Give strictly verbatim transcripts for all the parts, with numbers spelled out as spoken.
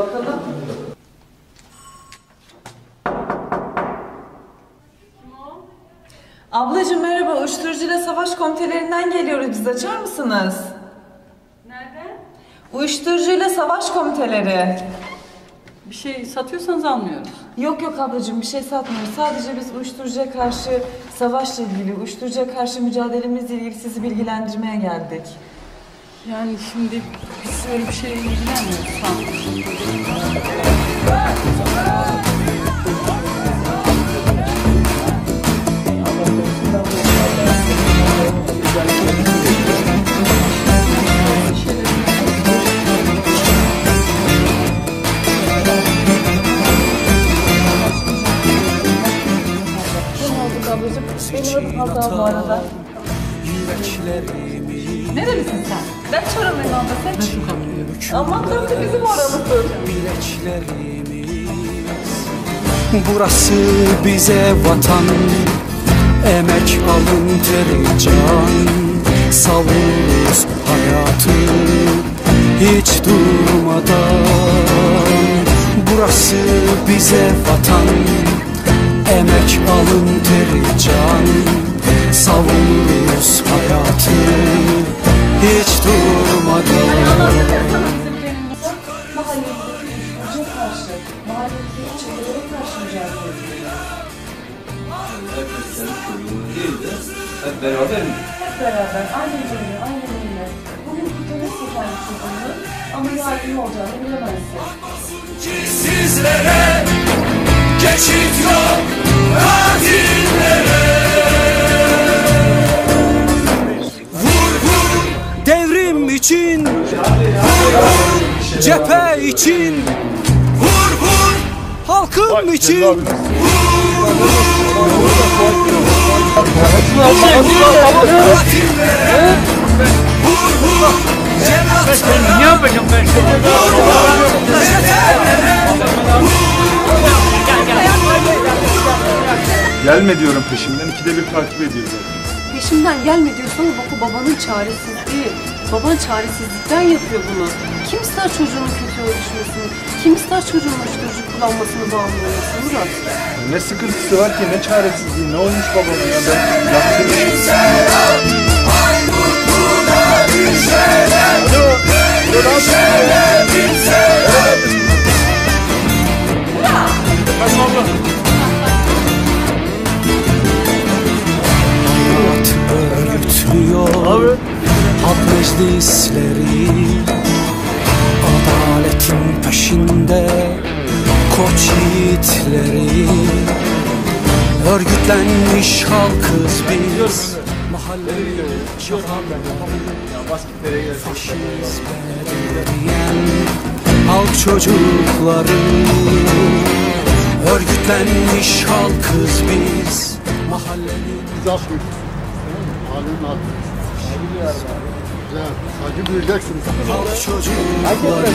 bakalım. Ablacığım merhaba, uyuşturucuyla savaş komitelerinden geliyoruz. Biz açar mısınız? Nerede? Uyuşturucuyla savaş komiteleri. Bir şey satıyorsanız almıyoruz. Yok yok ablacığım, bir şey satmıyoruz. Sadece biz uyuşturucuya karşı savaşla ilgili, uyuşturucuya karşı mücadelemizle ilgili sizi bilgilendirmeye geldik. Yani şimdi biz öyle bir şeye ilgilenmiyoruz. Tamam. Benim adım Hazal bu arada. Nerelisin sen? Ben Çorumluyum abla, sen? Ben çok anlıyorum. Aman tabii bizim oralısın. Burası bize vatan, emek alın teri can. Savunuruz hayatı hiç durmadan. Burası bize vatan, emek alın teri can. Savunuruz hayatı hiç durmadan. Mahallemizdeki karşı, mahallemizde çevrelere karşı mücadele ediyoruz. Herkes kendi çocuğunu değil de hep beraber mi? Hep beraber, aynı cümle, aynı cümle. Bugün kurtarırsa kendi çocuğunu ama yardım olacağını bilemezsin. Sizlere geçit yok, katillere. Vur vur devrim için, vur vur cephe için, vur vur halkım için, vur vur katillere, vur vur cenazlara. Ne yapacağım ben? Gelme diyorum peşimden, ikide bir takip ediyor zaten. Peşimden gelme diyorsun ama bak o babanın çaresizliği. Baban çaresizlikten yapıyor bunu. Kim ister çocuğunun kötü yola düşmesini? Kim ister çocuğunun uyuşturucu kullanmasını bağımlı olmasını Murat? Ne sıkıntısı var ki, ne çaresizliği, ne olmuş babama ya, ben yaptığım şey. Örgütlüyor halk meclisleri, adaletin peşinde koç yiğitleri. Örgütlenmiş halkız biz, mahallenin faşizme diyen halk çocukları. Örgütlenmiş halkız biz, mahallenin Halinin altı. Güzel. Sadece büyüyeceksiniz. halk çocukları.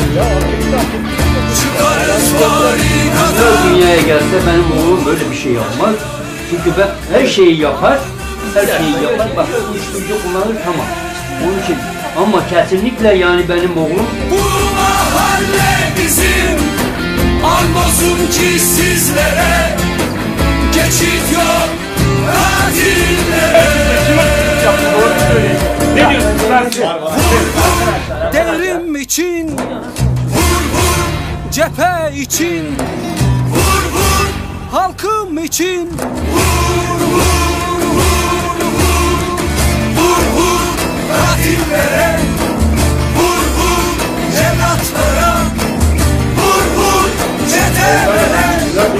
Çıkarız barikada. Dünyaya gelse benim oğlum böyle bir şey yapmaz. Çünkü ben her şeyi yapar, her şeyi yapar. Bak uyuşturucu kullanır, tamam. Onun için ama kesinlikle yani benim oğlum. Bu mahalle bizim, andolsun ki sizlere geçit yok, katillere. Ne diyorsun lan sen? Devrim için, vur vur cephe için, vur vur halkım için, vur vur vur vur, vur vur katillere, vur vur cennatlara, vur vur çetelere,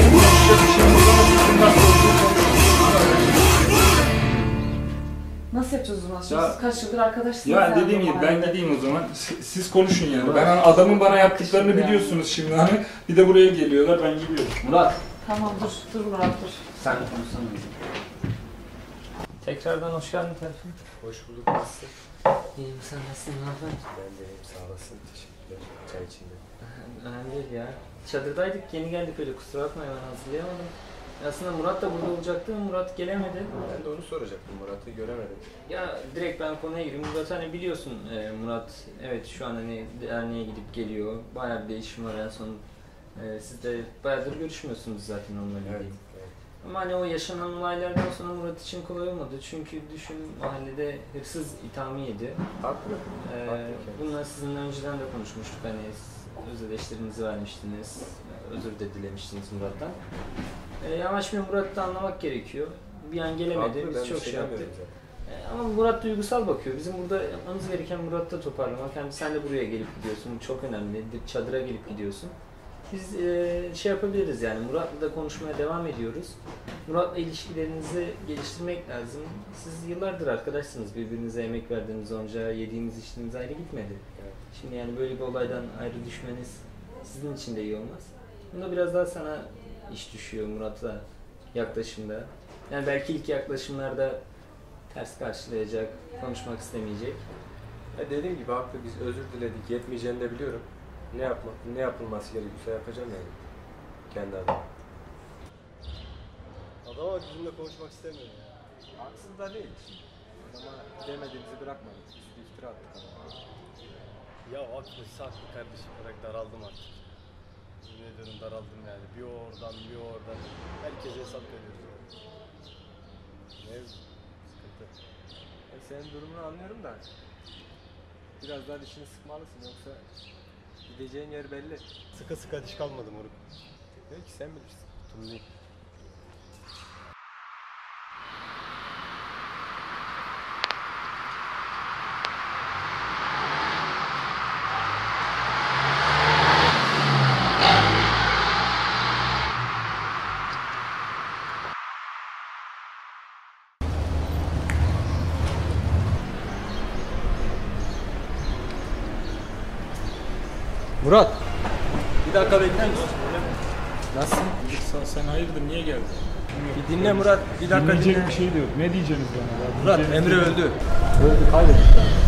Nasıl yapacağız o zaman? Siz kaç yıldır arkadaşsınız? Ya dediğim gibi ben gideyim o zaman, siz, siz konuşun yani. Ben hani adamın bana yaptıklarını biliyorsunuz şimdi hani. Bir de buraya geliyorlar, ben gidiyorum. Murat. Tamam dur, dur Murat dur. Sen konuşsana. Tekrardan hoş geldin Terfin. Hoş bulduk, nasılsın? İyiyim, sen nasılsın, ne yapıyorsun? Ben de iyiyim, sağ olasın. Teşekkürler. Çay içinde. Önemli değil ya. Çadırdaydık, yeni geldik öyle, kusura bakma, ben hazırlayamadım. Aslında Murat da burada olacaktı ama Murat gelemedi. Ben de onu soracaktım. Murat'ı göremedim. Ya direkt ben konuya gireyim. Murat hani biliyorsun e, Murat evet şu an hani derneğe gidip geliyor. Bayağı bir değişim var en son. E, siz de bayağıdır görüşmüyorsunuz zaten onunla ilgili. Evet, evet. Ama hani o yaşanan olaylardan sonra Murat için kolay olmadı. Çünkü düşün mahallede hırsız ithamı yedi. Haklı. Ee, Haklı. bununla sizinle önceden de konuşmuştuk. Hani öz eleştirinizi vermiştiniz. Özür de dilemiştiniz Murat'tan. Ee, ama şimdi Murat'ı da anlamak gerekiyor. Bir an gelemedi. Haklı, Biz ben çok bir şey şey yaptık. demiyorum zaten. Ee, ama Murat duygusal bakıyor. Bizim burada yapmamız gereken Murat'ı da toparlamak. Yani sen de buraya gelip gidiyorsun. Bu çok önemli. Çadıra gelip gidiyorsun. Biz e, şey yapabiliriz yani Murat'la da konuşmaya devam ediyoruz. Murat'la ilişkilerinizi geliştirmek lazım. Siz yıllardır arkadaşsınız. Birbirinize emek verdiğiniz onca yediğiniz içtiğiniz ayrı gitmedi. Evet. Şimdi yani böyle bir olaydan ayrı düşmeniz sizin için de iyi olmaz. Bunda biraz daha sana iş düşüyor Murat'la yaklaşımda. Yani belki ilk yaklaşımlarda ters karşılayacak, konuşmak istemeyecek. Ya dediğim gibi haklı, biz özür diledik, yetmeyeceğini de biliyorum. Ne yapmak, ne yapılması gerekiyorsa yapacağım yani. Kendi adıma. Adama bizimle konuşmak istemiyor ya. Haksız da değil. Ama demediğimizi bırakmadık. Bir sürü iftira attık adama. Ya haklısın, haklı kardeşim olarak daraldım artık. Yemin ediyorum daraldım yani. Bir o oradan, bir o oradan. Herkese hesap veriyoruz yani. Ne? Sıkıntı. Ya senin durumunu anlıyorum da biraz daha dişini sıkmalısın, yoksa gideceğin yer belli. Sıkı sıkı diş kalmadı moruk. Belki sen bilirsin. Tutum değil. Murat! Bir dakika bekler misin? Nasıl? Sen, sen hayırdır, niye geldin? Bir dinle Murat, bir dakika Dinleyecek dinle. bir şey de yok. Ne diyeceksiniz bana? Murat, Emre öldü. Öldü, kaybettik.